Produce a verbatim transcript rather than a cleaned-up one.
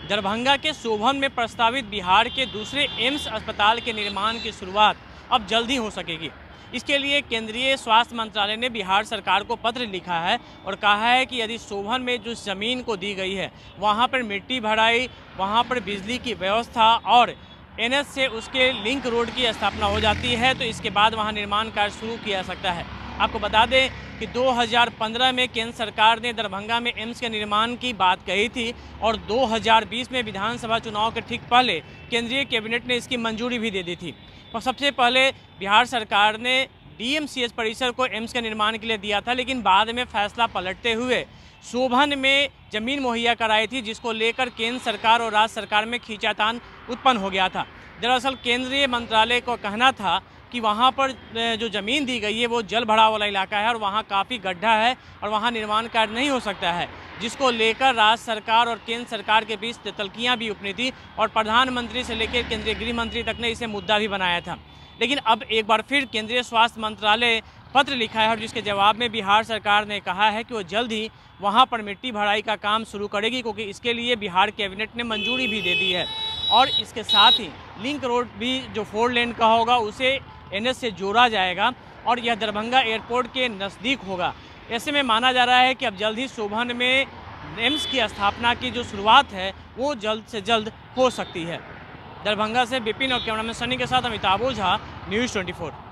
दरभंगा के सोभन में प्रस्तावित बिहार के दूसरे एम्स अस्पताल के निर्माण की शुरुआत अब जल्द ही हो सकेगी। इसके लिए केंद्रीय स्वास्थ्य मंत्रालय ने बिहार सरकार को पत्र लिखा है और कहा है कि यदि सोभन में जो ज़मीन को दी गई है वहां पर मिट्टी भराई, वहां पर बिजली की व्यवस्था और एन एच से उसके लिंक रोड की स्थापना हो जाती है तो इसके बाद वहां निर्माण कार्य शुरू किया जा सकता है। आपको बता दें कि दो हज़ार पंद्रह में केंद्र सरकार ने दरभंगा में एम्स के निर्माण की बात कही थी और दो हज़ार बीस में विधानसभा चुनाव के ठीक पहले केंद्रीय कैबिनेट ने इसकी मंजूरी भी दे दी थी। और सबसे पहले बिहार सरकार ने डी एम सी एच परिसर को एम्स के निर्माण के लिए दिया था, लेकिन बाद में फैसला पलटते हुए सोभन में ज़मीन मुहैया कराई थी, जिसको लेकर केंद्र सरकार और राज्य सरकार में खींचातान उत्पन्न हो गया था। दरअसल केंद्रीय मंत्रालय को कहना था कि वहाँ पर जो ज़मीन दी गई है वो जल भराव वाला इलाका है और वहाँ काफ़ी गड्ढा है और वहाँ निर्माण कार्य नहीं हो सकता है, जिसको लेकर राज्य सरकार और केंद्र सरकार के बीच तल्कियाँ भी उपनी थी और प्रधानमंत्री से लेकर केंद्रीय गृह मंत्री तक ने इसे मुद्दा भी बनाया था। लेकिन अब एक बार फिर केंद्रीय स्वास्थ्य मंत्रालय पत्र लिखा है और जिसके जवाब में बिहार सरकार ने कहा है कि वो जल्द ही वहाँ पर मिट्टी भराई का काम शुरू करेगी, क्योंकि इसके लिए बिहार कैबिनेट ने मंजूरी भी दे दी है। और इसके साथ ही लिंक रोड भी जो फोर लेन का होगा उसे एन एच से जोड़ा जाएगा और यह दरभंगा एयरपोर्ट के नज़दीक होगा। ऐसे में माना जा रहा है कि अब जल्द ही सोभन में एम्स की स्थापना की जो शुरुआत है वो जल्द से जल्द हो सकती है। दरभंगा से विपिन और कैमरामैन सनी के साथ Amitabh Ojha, news twenty four.